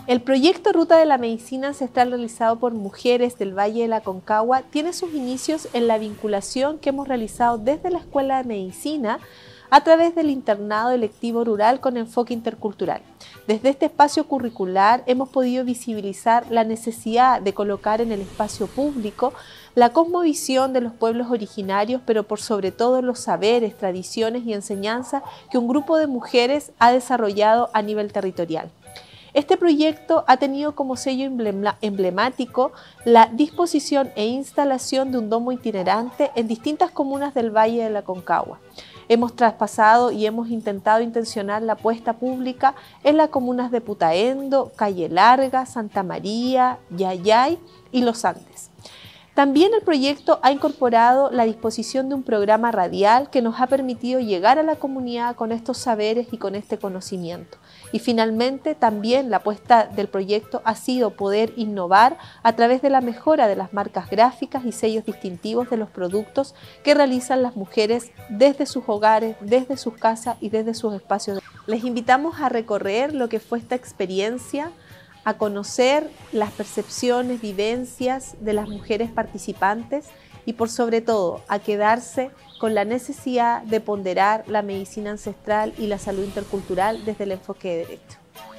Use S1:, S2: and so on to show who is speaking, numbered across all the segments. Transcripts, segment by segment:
S1: El proyecto Ruta de la Medicina Ancestral realizado por mujeres del Valle del Aconcagua tiene sus inicios en la vinculación que hemos realizado desde la Escuela de Medicina a través del internado electivo rural con enfoque intercultural. Desde este espacio curricular hemos podido visibilizar la necesidad de colocar en el espacio público la cosmovisión de los pueblos originarios, pero por sobre todo los saberes, tradiciones y enseñanzas que un grupo de mujeres ha desarrollado a nivel territorial. Este proyecto ha tenido como sello emblemático la disposición e instalación de un domo itinerante en distintas comunas del Valle del Aconcagua. Hemos traspasado y hemos intentado intencionar la puesta pública en las comunas de Putaendo, Calle Larga, Santa María, Yayay y Los Andes. También el proyecto ha incorporado la disposición de un programa radial que nos ha permitido llegar a la comunidad con estos saberes y con este conocimiento. Y finalmente también la apuesta del proyecto ha sido poder innovar a través de la mejora de las marcas gráficas y sellos distintivos de los productos que realizan las mujeres desde sus hogares, desde sus casas y desde sus espacios. Les invitamos a recorrer lo que fue esta experiencia, a conocer las percepciones, vivencias de las mujeres participantes y por sobre todo a quedarse con la necesidad de ponderar la medicina ancestral y la salud intercultural desde el enfoque de derecho.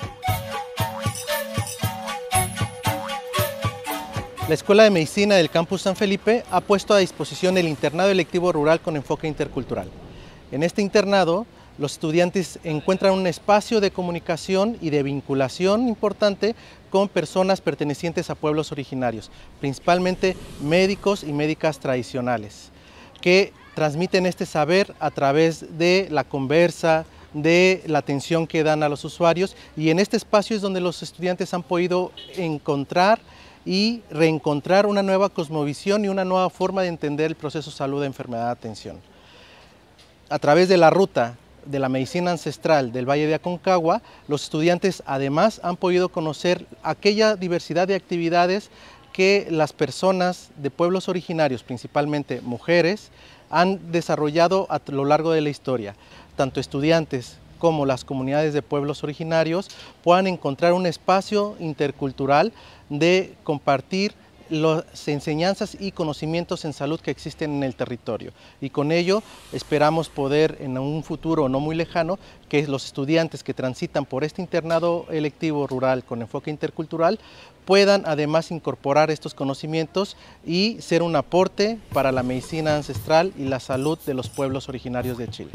S2: La Escuela de Medicina del Campus San Felipe ha puesto a disposición el internado electivo rural con enfoque intercultural. En este internado, los estudiantes encuentran un espacio de comunicación y de vinculación importante con personas pertenecientes a pueblos originarios, principalmente médicos y médicas tradicionales, que transmiten este saber a través de la conversa, de la atención que dan a los usuarios, y en este espacio es donde los estudiantes han podido encontrar y reencontrar una nueva cosmovisión y una nueva forma de entender el proceso salud-enfermedad-atención. A través de la ruta de la medicina ancestral del Valle de Aconcagua, los estudiantes además han podido conocer aquella diversidad de actividades que las personas de pueblos originarios, principalmente mujeres, han desarrollado a lo largo de la historia. Tanto estudiantes como las comunidades de pueblos originarios puedan encontrar un espacio intercultural de compartir las enseñanzas y conocimientos en salud que existen en el territorio. Y con ello esperamos poder en un futuro no muy lejano que los estudiantes que transitan por este internado electivo rural con enfoque intercultural puedan además incorporar estos conocimientos y ser un aporte para la medicina ancestral y la salud de los pueblos originarios de Chile.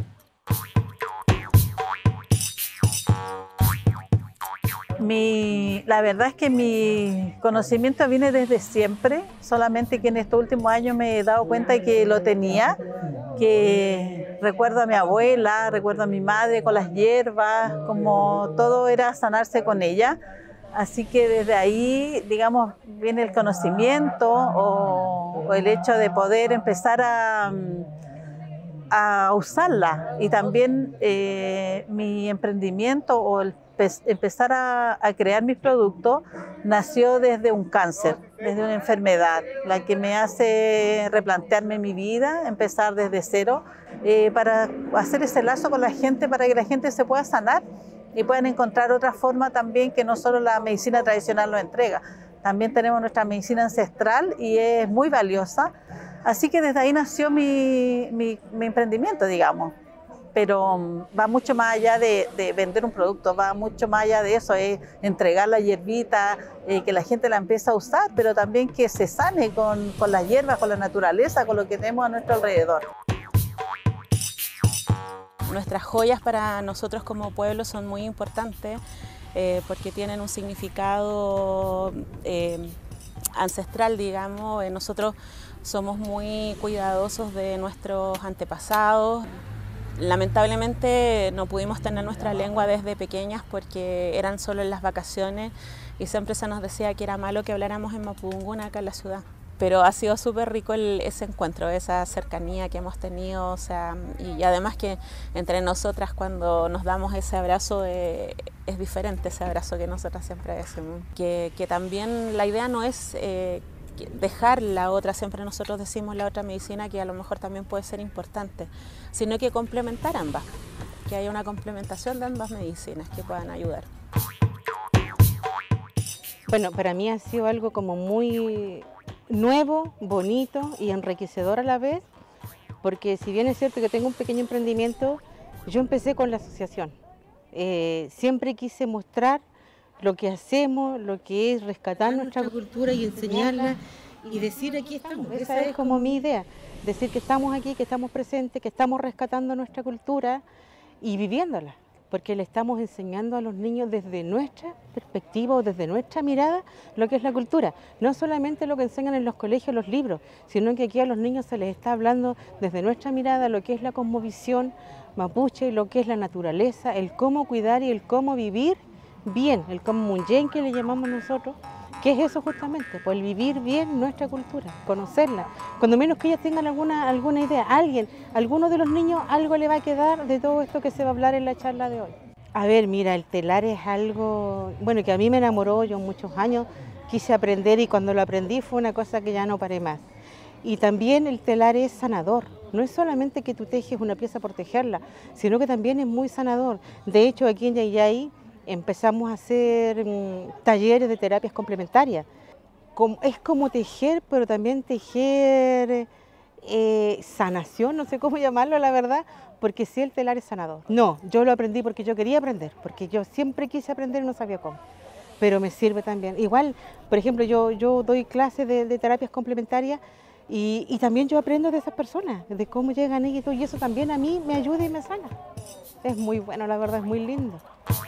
S3: La verdad es que mi conocimiento viene desde siempre, solamente que en estos últimos años me he dado cuenta que lo tenía, que recuerdo a mi abuela, recuerdo a mi madre con las hierbas, como todo era sanarse con ella. Así que desde ahí, digamos, viene el conocimiento o el hecho de poder empezar a usarla. Y también mi emprendimiento o empezar a crear mis productos nació desde un cáncer, desde una enfermedad, la que me hace replantearme mi vida, empezar desde cero, para hacer ese lazo con la gente, para que la gente se pueda sanar y puedan encontrar otra forma también que no solo la medicina tradicional nos entrega. También tenemos nuestra medicina ancestral y es muy valiosa. Así que desde ahí nació mi emprendimiento, digamos. Pero va mucho más allá de vender un producto, va mucho más allá de eso, es entregar la hierbita, que la gente la empiece a usar, pero también que se sane con las hierbas, con la naturaleza, con lo que tenemos a nuestro alrededor.
S4: Nuestras joyas para nosotros como pueblo son muy importantes porque tienen un significado ancestral, digamos. Nosotros somos muy cuidadosos de nuestros antepasados. Lamentablemente no pudimos tener nuestra lengua desde pequeñas porque eran solo en las vacaciones y siempre se nos decía que era malo que habláramos en mapudungún acá en la ciudad. Pero ha sido súper rico ese encuentro, esa cercanía que hemos tenido, o sea, y además que entre nosotras cuando nos damos ese abrazo es diferente ese abrazo que nosotras siempre decimos. Que también la idea no es dejar la otra, siempre nosotros decimos la otra medicina que a lo mejor también puede ser importante, sino que complementar ambas, que haya una complementación de ambas medicinas que puedan ayudar.
S5: Bueno, para mí ha sido algo como muy nuevo, bonito y enriquecedor a la vez, porque si bien es cierto que tengo un pequeño emprendimiento, yo empecé con la asociación. Siempre quise mostrar lo que hacemos, lo que es rescatar nuestra cultura y enseñarla y decir aquí estamos. Esa es como mi idea, decir que estamos aquí, que estamos presentes, que estamos rescatando nuestra cultura y viviéndola, porque le estamos enseñando a los niños desde nuestra perspectiva o desde nuestra mirada lo que es la cultura. No solamente lo que enseñan en los colegios, los libros, sino que aquí a los niños se les está hablando desde nuestra mirada lo que es la cosmovisión mapuche, lo que es la naturaleza, el cómo cuidar y el cómo vivir bien, el comunyen que le llamamos nosotros, que es eso justamente, pues el vivir bien nuestra cultura, conocerla. Cuando menos que ellas tengan alguna idea, alguno de los niños algo le va a quedar de todo esto que se va a hablar en la charla de hoy. A ver, mira, el telar es algo, bueno, que a mí me enamoró, yo muchos años quise aprender y cuando lo aprendí fue una cosa que ya no paré más. Y también el telar es sanador, no es solamente que tú tejes una pieza por tejerla, sino que también es muy sanador. De hecho, aquí en Yayay empezamos a hacer talleres de terapias complementarias. Es como tejer, pero también tejer sanación, no sé cómo llamarlo la verdad, porque sí el telar es sanador. No, yo lo aprendí porque yo quería aprender, porque yo siempre quise aprender y no sabía cómo. Pero me sirve también. Igual, por ejemplo, yo doy clases de terapias complementarias y también yo aprendo de esas personas, de cómo llegan ellos y todo, y eso también a mí me ayuda y me sana. Es muy bueno, la verdad, es muy lindo.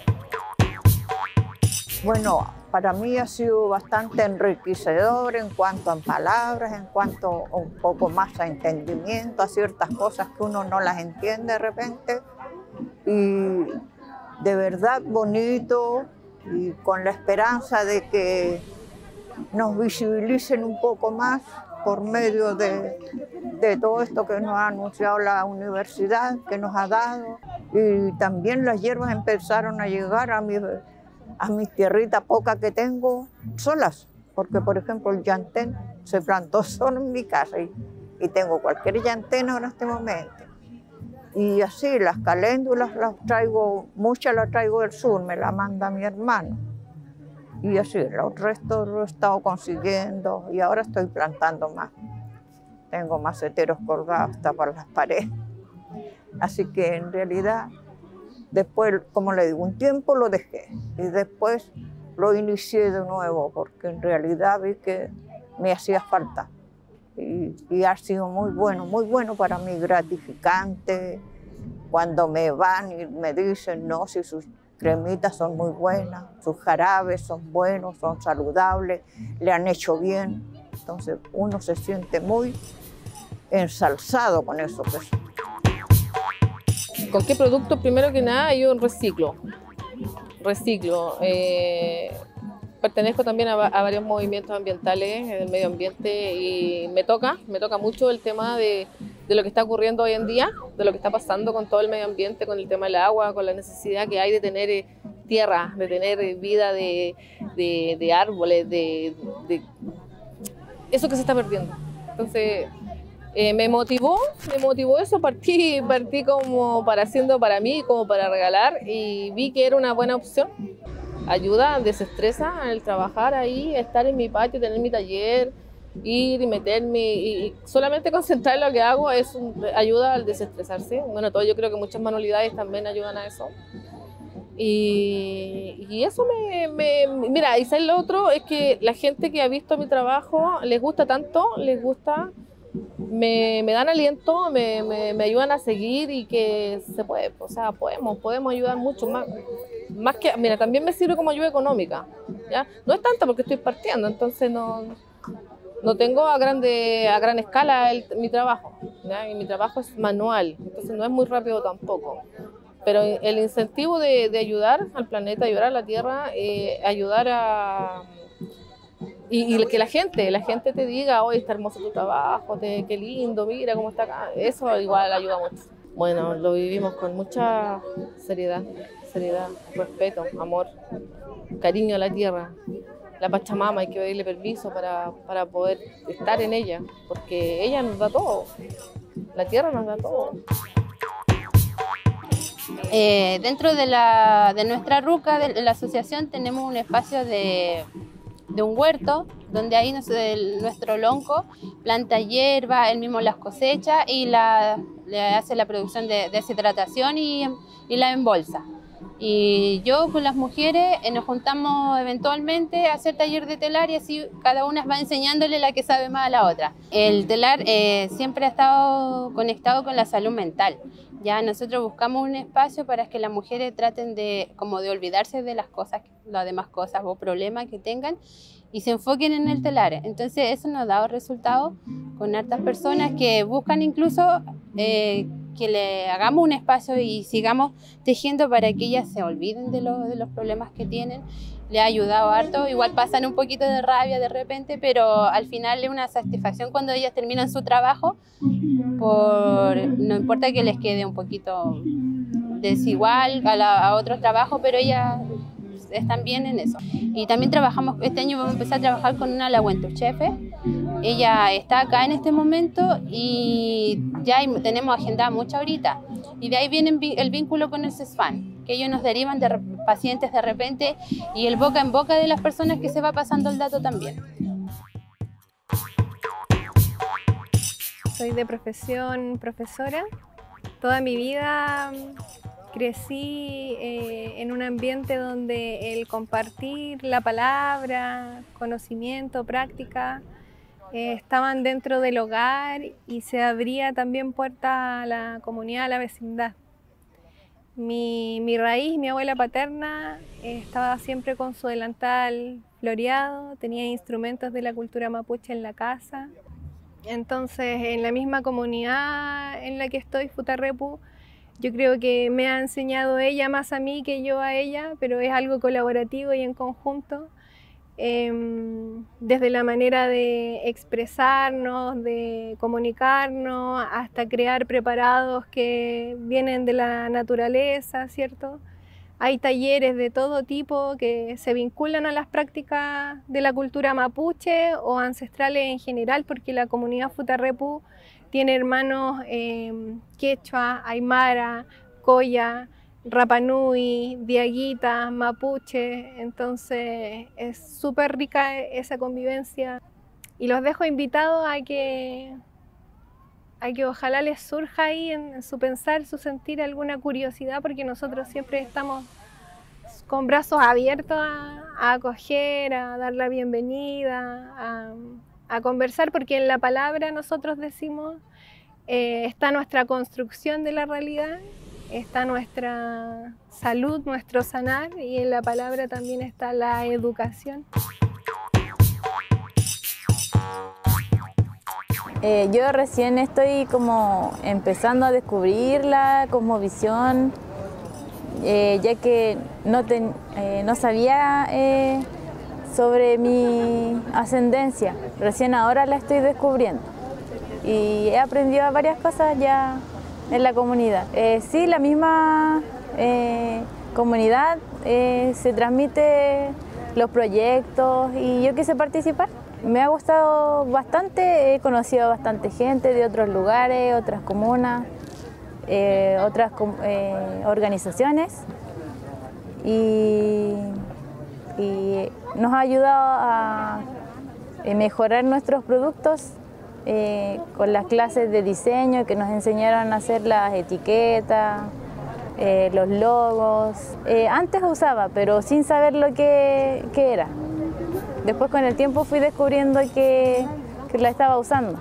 S6: Bueno, para mí ha sido bastante enriquecedor en cuanto a palabras, en cuanto a un poco más a entendimiento, a ciertas cosas que uno no las entiende de repente. Y de verdad bonito y con la esperanza de que nos visibilicen un poco más por medio de todo esto que nos ha anunciado la universidad, que nos ha dado. Y también las hierbas empezaron a llegar a mi tierrita poca que tengo solas, porque por ejemplo el llantén se plantó solo en mi casa y tengo cualquier llantén ahora en este momento. Y así las caléndulas las traigo, muchas las traigo del sur, me las manda mi hermano. Y así, el resto lo he estado consiguiendo y ahora estoy plantando más. Tengo maceteros colgados hasta por las paredes. Así que en realidad, después, como le digo, un tiempo lo dejé y después lo inicié de nuevo porque en realidad vi que me hacía falta. Y ha sido muy bueno para mí, gratificante. Cuando me van y me dicen, no, si sus cremitas son muy buenas, sus jarabes son buenos, son saludables, le han hecho bien. Entonces uno se siente muy ensalzado con eso. Pues.
S7: ¿Con qué producto? Primero que nada, yo reciclo. Pertenezco también a varios movimientos ambientales del medio ambiente y me toca mucho el tema de lo que está ocurriendo hoy en día, de lo que está pasando con todo el medio ambiente, con el tema del agua, con la necesidad que hay de tener tierra, de tener vida de árboles, de eso que se está perdiendo. Entonces me motivó eso, partí como haciendo para mí, como para regalar y vi que era una buena opción. Ayuda, desestresa el trabajar ahí, estar en mi patio, tener mi taller, ir y meterme y solamente concentrar en lo que hago ayuda al desestresarse. Bueno, yo creo que muchas manualidades también ayudan a eso. Y eso mira, y ¿sabes lo otro? Es que la gente que ha visto mi trabajo les gusta tanto, me dan aliento, me ayudan a seguir y que se puede, o sea, podemos ayudar mucho más que, mira, también me sirve como ayuda económica, ¿ya? No es tanto porque estoy partiendo, entonces no tengo a gran escala mi trabajo, ¿ya? Y mi trabajo es manual, entonces no es muy rápido tampoco. Pero el incentivo de ayudar al planeta, ayudar a la Tierra, ayudar a... Y que la gente te diga, hoy está hermoso tu trabajo, qué lindo, mira cómo está acá, eso igual ayuda mucho. Bueno, lo vivimos con mucha seriedad, respeto, amor, cariño a la tierra. La Pachamama hay que pedirle permiso para poder estar en ella, porque ella nos da todo, la tierra nos da todo.
S8: Dentro de nuestra ruca, de la asociación, tenemos un espacio un huerto, donde ahí nuestro lonco planta hierba, él mismo las cosecha y le hace la producción de deshidratación y la embolsa. Y yo con las mujeres nos juntamos eventualmente a hacer taller de telar y así cada una va enseñándole la que sabe más a la otra. El telar siempre ha estado conectado con la salud mental. Ya nosotros buscamos un espacio para que las mujeres traten de olvidarse de las demás cosas o problemas que tengan y se enfoquen en el telar. Entonces eso nos ha dado resultados con hartas personas que buscan incluso que le hagamos un espacio y sigamos tejiendo para que ellas se olviden de los problemas que tienen. Le ha ayudado harto, igual pasan un poquito de rabia de repente, pero al final es una satisfacción cuando ellas terminan su trabajo, no importa que les quede un poquito desigual a otros trabajos, pero ellas están bien en eso. Y también trabajamos, este año vamos a empezar a trabajar con una laguentuchefe. Ella está acá en este momento y ya tenemos agendada mucha ahorita. Y de ahí viene el vínculo con el CESFAN, que ellos nos derivan de pacientes de repente y el boca en boca de las personas que se va pasando el dato también.
S9: Soy de profesión profesora. Toda mi vida crecí en un ambiente donde el compartir la palabra, conocimiento, práctica, estaban dentro del hogar y se abría también puerta a la comunidad, a la vecindad. Mi raíz, mi abuela paterna, estaba siempre con su delantal floreado, tenía instrumentos de la cultura mapuche en la casa. Entonces, en la misma comunidad en la que estoy, Futarrepu, yo creo que me ha enseñado ella más a mí que yo a ella, pero es algo colaborativo y en conjunto. Desde la manera de expresarnos, de comunicarnos, hasta crear preparados que vienen de la naturaleza, ¿cierto? Hay talleres de todo tipo que se vinculan a las prácticas de la cultura mapuche o ancestrales en general, porque la comunidad Futarrepu tiene hermanos quechua, aymara, coya, rapanui, diaguita, mapuche, entonces es súper rica esa convivencia. Y los dejo invitados a que ojalá les surja ahí en su pensar, su sentir alguna curiosidad, porque nosotros siempre estamos con brazos abiertos a acoger, a dar la bienvenida, a conversar, porque en la palabra nosotros decimos está nuestra construcción de la realidad, está nuestra salud, nuestro sanar, y en la palabra también está la educación.
S10: Yo recién estoy como empezando a descubrir la cosmovisión, ya que no sabía sobre mi ascendencia. Recién ahora la estoy descubriendo y he aprendido varias cosas ya en la comunidad. Sí, la misma comunidad se transmite los proyectos y yo quise participar. Me ha gustado bastante, he conocido a bastante gente de otros lugares, otras comunas, otras organizaciones y nos ha ayudado a mejorar nuestros productos con las clases de diseño que nos enseñaron a hacer las etiquetas, los logos. Antes usaba, pero sin saber lo que era. Después con el tiempo fui descubriendo que la estaba usando.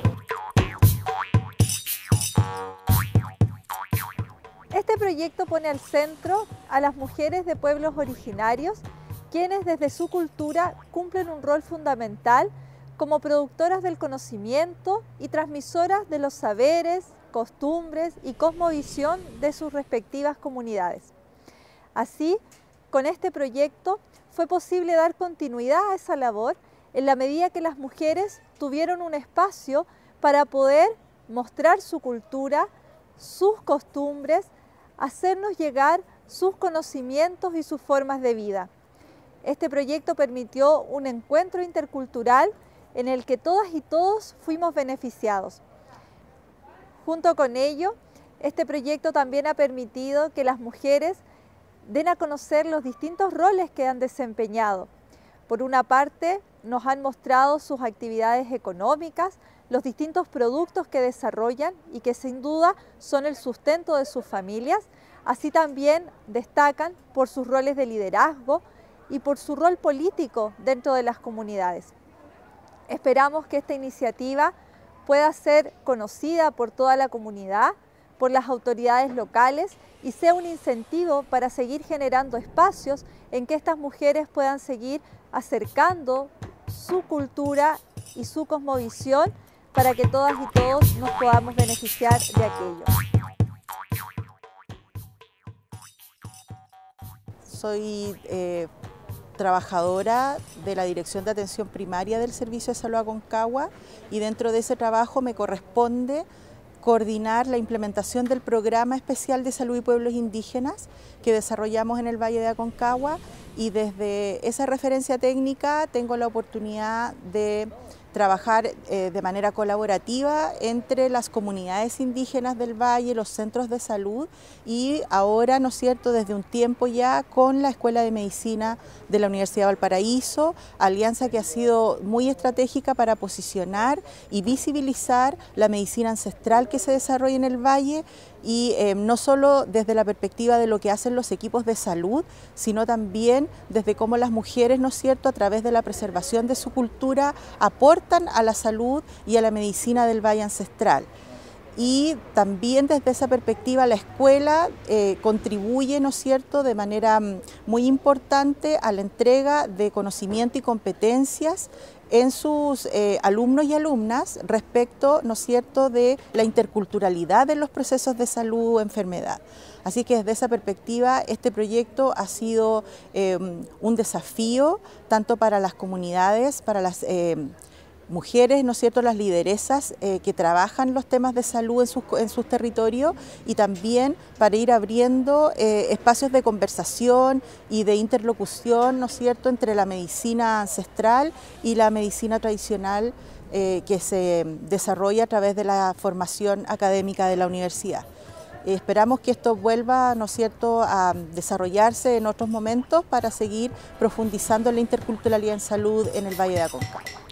S1: Este proyecto pone al centro a las mujeres de pueblos originarios, quienes desde su cultura cumplen un rol fundamental como productoras del conocimiento y transmisoras de los saberes, costumbres y cosmovisión de sus respectivas comunidades. Así, con este proyecto fue posible dar continuidad a esa labor en la medida que las mujeres tuvieron un espacio para poder mostrar su cultura, sus costumbres, hacernos llegar sus conocimientos y sus formas de vida. Este proyecto permitió un encuentro intercultural en el que todas y todos fuimos beneficiados. Junto con ello, este proyecto también ha permitido que las mujeres den a conocer los distintos roles que han desempeñado,
S11: Por una parte, nos han mostrado sus actividades económicas, los distintos productos que desarrollan y que sin duda son el sustento de sus familias. Así también destacan por sus roles de liderazgo y por su rol político dentro de las comunidades. Esperamos que esta iniciativa pueda ser conocida por toda la comunidad, por las autoridades locales y sea un incentivo para seguir generando espacios en que estas mujeres puedan seguir acercando su cultura y su cosmovisión para que todas y todos nos podamos beneficiar de aquello.
S12: Soy trabajadora de la Dirección de Atención Primaria del Servicio de Salud Aconcagua y dentro de ese trabajo me corresponde coordinar la implementación del Programa Especial de Salud y Pueblos Indígenas que desarrollamos en el Valle de Aconcagua, y desde esa referencia técnica tengo la oportunidad de trabajar de manera colaborativa entre las comunidades indígenas del valle, los centros de salud y ahora, ¿no es cierto?, desde un tiempo ya con la Escuela de Medicina de la Universidad de Valparaíso, alianza que ha sido muy estratégica para posicionar y visibilizar la medicina ancestral que se desarrolla en el valle y no solo desde la perspectiva de lo que hacen los equipos de salud, sino también desde cómo las mujeres, ¿no es cierto?, a través de la preservación de su cultura aportan a la salud y a la medicina del valle ancestral. Y también desde esa perspectiva la escuela contribuye, ¿no es cierto?, de manera muy importante a la entrega de conocimiento y competencias en sus alumnos y alumnas respecto, ¿no es cierto?, de la interculturalidad de los procesos de salud o enfermedad. Así que desde esa perspectiva este proyecto ha sido un desafío tanto para las comunidades, para las mujeres, ¿no es cierto?, las lideresas que trabajan los temas de salud en sus territorios y también para ir abriendo espacios de conversación y de interlocución, ¿no es cierto?, entre la medicina ancestral y la medicina tradicional que se desarrolla a través de la formación académica de la universidad. Esperamos que esto vuelva, ¿no es cierto?, a desarrollarse en otros momentos para seguir profundizando en la interculturalidad en salud en el Valle de Aconcagua.